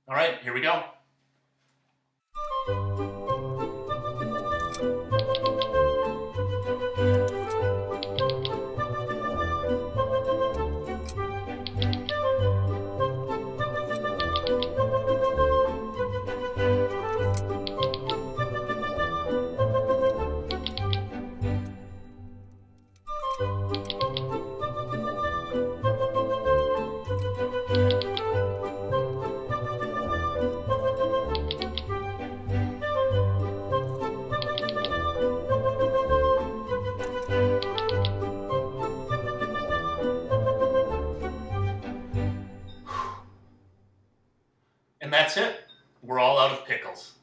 All right, here we go. And that's it. We're all out of pickles.